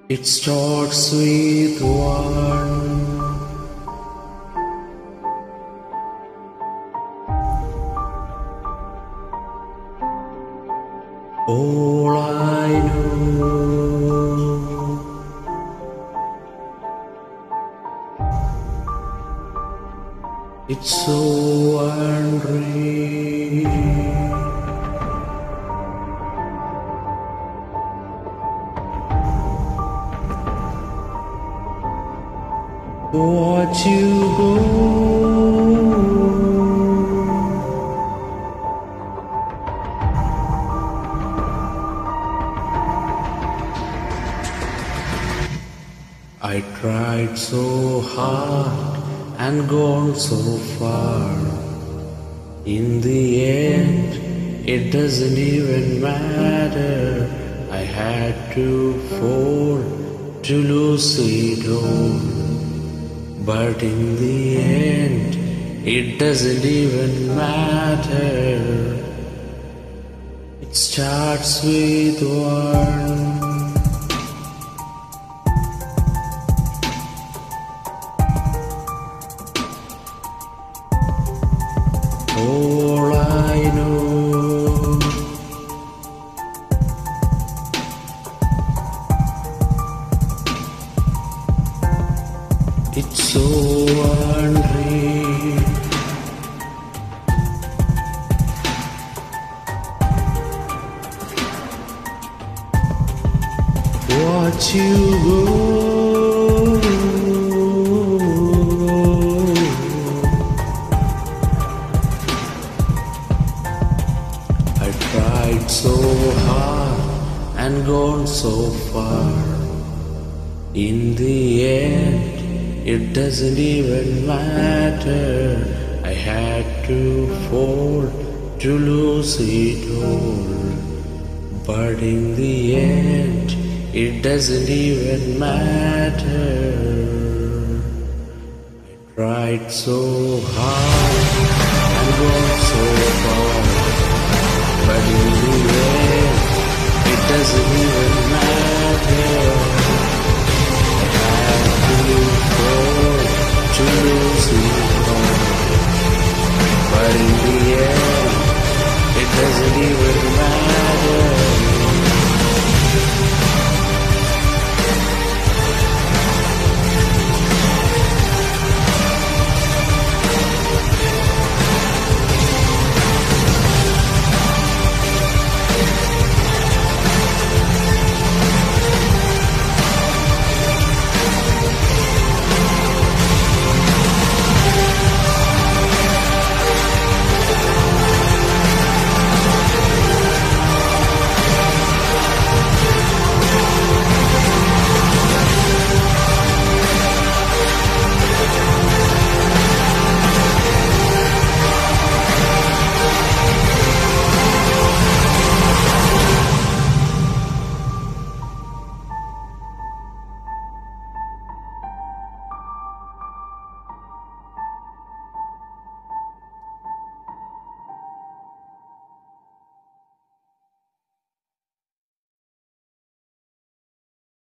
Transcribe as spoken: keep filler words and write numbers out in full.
It starts with one. All I know, it's so unreal. Watch you go, I tried so hard and gone so far. In the end, it doesn't even matter. I had to fall to lose it all. But in the end, it doesn't even matter. It starts with one. All I know, it's so unreal. Watch you go, I tried so hard and gone so far. In the end, it doesn't even matter. I had to fall to lose it all. But in the end, it doesn't even matter. I tried so hard and gone so far. But in the end, it doesn't even matter.